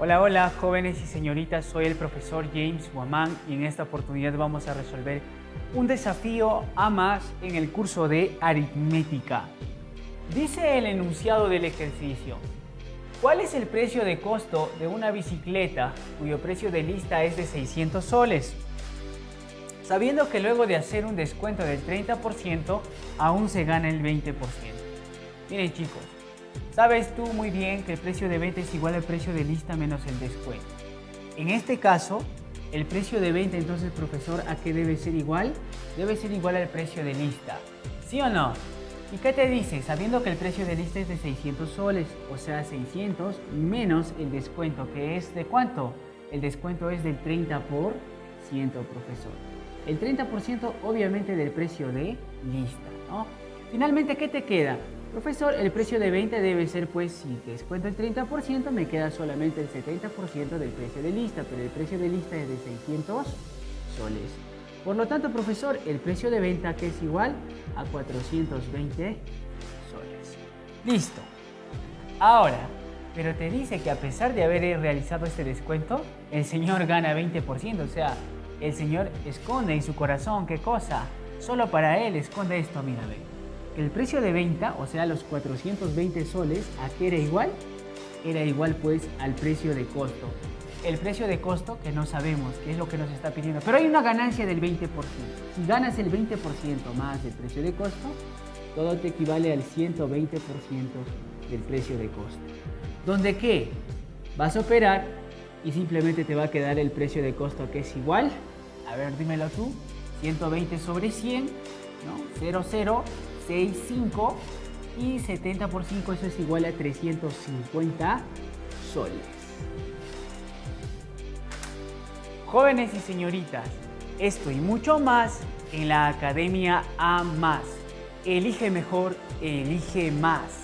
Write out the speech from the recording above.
Hola, hola, jóvenes y señoritas, soy el profesor James Guamán y en esta oportunidad vamos a resolver un desafío a más en el curso de aritmética. Dice el enunciado del ejercicio: ¿cuál es el precio de costo de una bicicleta cuyo precio de lista es de 600 soles? Sabiendo que luego de hacer un descuento del 30%, aún se gana el 20%. Miren, chicos, sabes tú muy bien que el precio de venta es igual al precio de lista menos el descuento. En este caso, el precio de venta, entonces, profesor, ¿a qué debe ser igual? Debe ser igual al precio de lista, ¿sí o no? ¿Y qué te dice? Sabiendo que el precio de lista es de 600 soles, o sea, 600 menos el descuento, que es ¿de cuánto? El descuento es del 30%, profesor. El 30% obviamente del precio de lista, ¿no? Finalmente, ¿qué te queda? Profesor, el precio de venta debe ser, pues, si descuento el 30%, me queda solamente el 70% del precio de lista, pero el precio de lista es de 600 soles. Por lo tanto, profesor, el precio de venta que es igual a 420 soles. Listo. Ahora, pero te dice que a pesar de haber realizado este descuento, el señor gana 20%, o sea, el señor esconde en su corazón, ¿qué cosa? Solo para él esconde esto, mira, ve. El precio de venta, o sea, los 420 soles, ¿a qué era igual? Era igual, pues, al precio de costo. El precio de costo que no sabemos qué es lo que nos está pidiendo, pero hay una ganancia del 20%. Si ganas el 20% más del precio de costo, todo te equivale al 120% del precio de costo. ¿Dónde qué? Vas a operar y simplemente te va a quedar el precio de costo que es igual, a ver, dímelo tú, 120 sobre 100, ¿no? 0,065 y 70 por 5, eso es igual a 350 soles. Jóvenes y señoritas, esto y mucho más en la Academia A+. Elige mejor, elige más.